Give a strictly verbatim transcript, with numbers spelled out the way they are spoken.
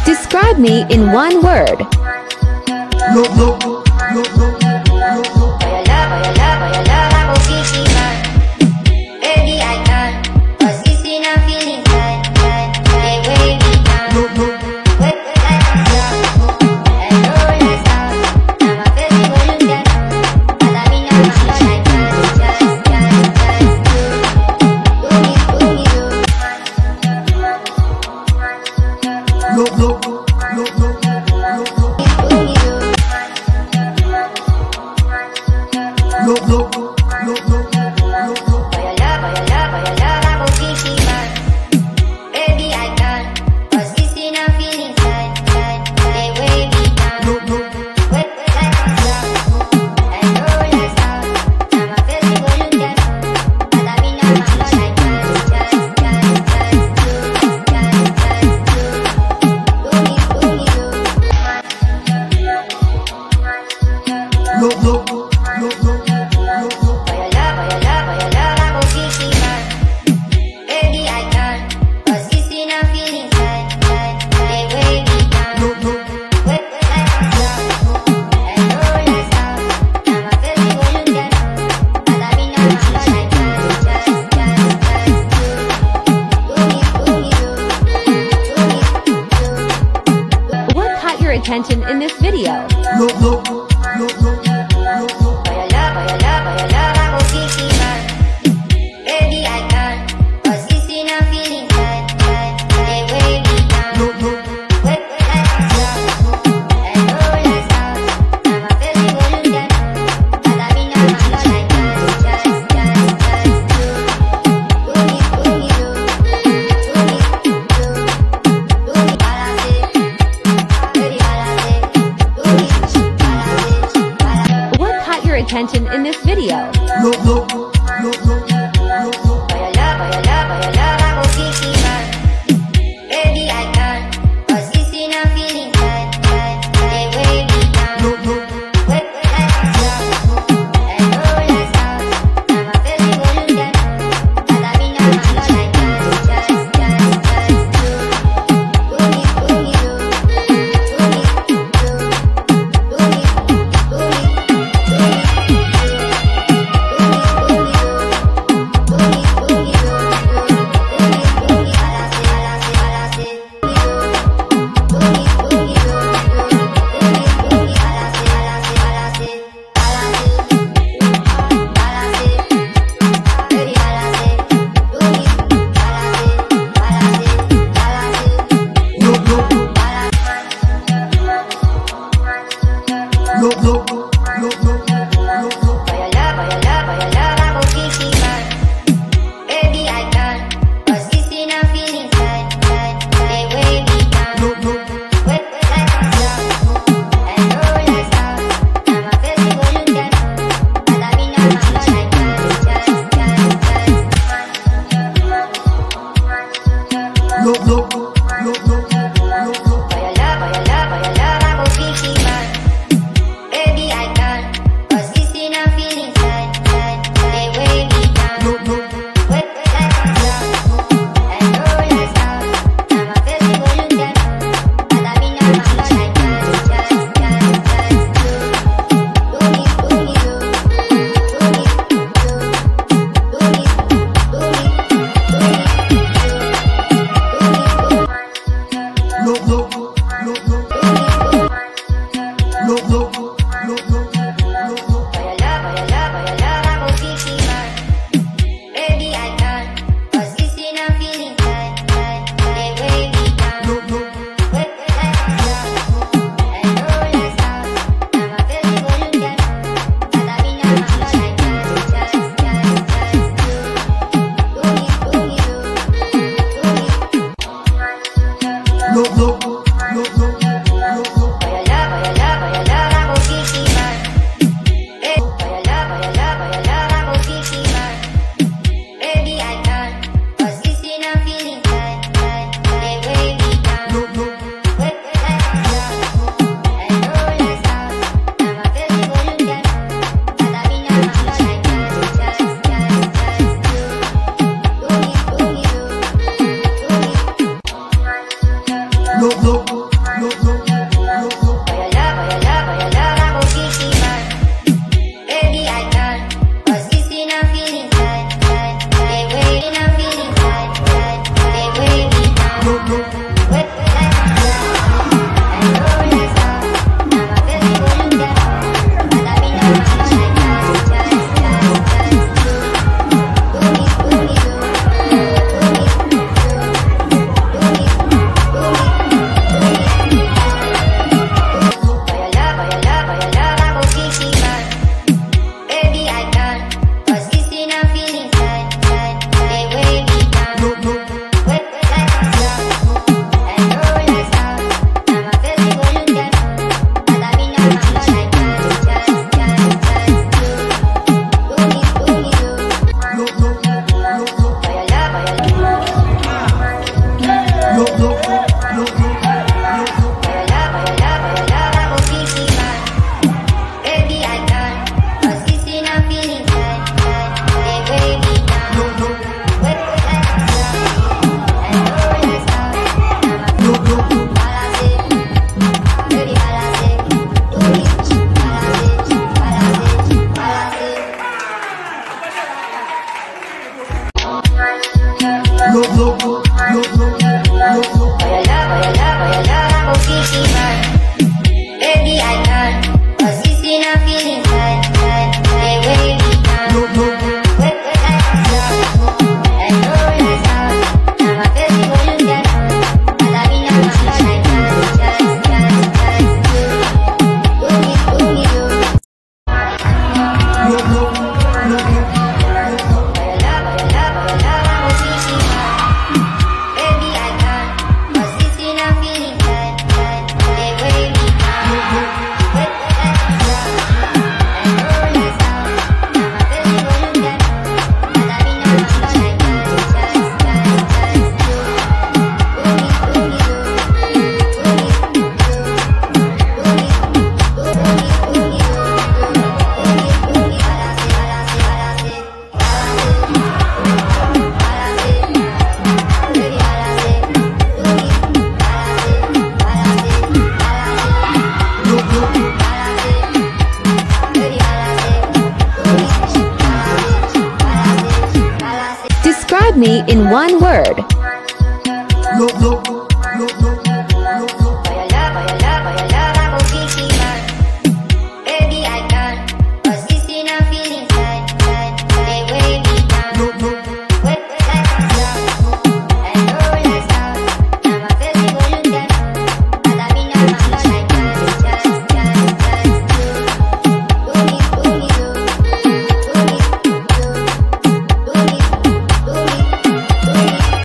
Describe me in one word. No, no, no, no, no, no. Bayala, bayala, bayala, ako sisiman. Baby, I can. Cause it's in a feeling that, that, they way me down. No, no. Wait, wait, like a star. And roll like star. I'm a festival look that. But I'm in a mama like that. Just, just, just do. Do me, do me, do. No, no, no, no, no, no. Do me, do. No, no, no, no, no, no. Bayala, bayala, bayala, ako sisiman. Baby, I can. Cause it's in a feeling that, that, they way me down. No, no. Wait, wait, like a star. And roll like star. I'm a festival look that. But I'm in a mama like that. Just, just, just do. Just, just do. Do me, do me, do. No, no, no, no, no, no. Bayala, bayala, bayala, ako sisiman. Baby, I can. Cause it's in a feeling that, that, they way me down. No, no. Wait, wait, like a star. And roll like star. I'm a festival look that. But I'm in a mama like that. Just, just, just do. Do me, do me, do. Do me, do. What caught your attention in this video? No, no, no, no, no, no. Bayala, bayala, bayala, ako sisiman. Baby, I can. Cause it's in a feeling that, that, they way me down. No, no. Wait, wait, like a star. And roll like star. I'm a festival look that. But I'm in a mama like that. Just, just, just do. Do me, do me, do. Do me, do. Do me, balance. Baby, balance. Do me, balance. Balance. What caught your attention in this video? No, no, no, no, no, no. Bayala, bayala, bayala, ako sisiman. Baby, I can. Cause it's in a feeling that, that, they way me down. No, no. Wait, wait, like a star. And roll like star. I'm a festival look that. But I'm in a mama like that. Just, just, just do. Do me, do me, do. Do me, do. Do me, do me, do me, do. Do me, do me, do. me in one word. Look, look.